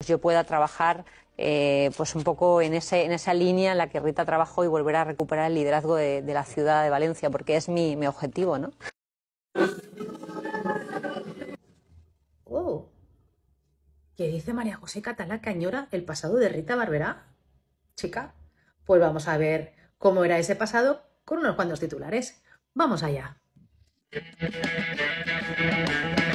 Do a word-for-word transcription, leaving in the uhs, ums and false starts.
yo pueda trabajar eh, pues un poco en, ese, en esa línea en la que Rita trabajó y volver a recuperar el liderazgo de, de la ciudad de Valencia, porque es mi, mi objetivo, ¿no? Oh, ¿qué dice María José Catalá que añora el pasado de Rita Barberá? Chica, pues vamos a ver cómo era ese pasado con unos cuantos titulares. Vamos allá.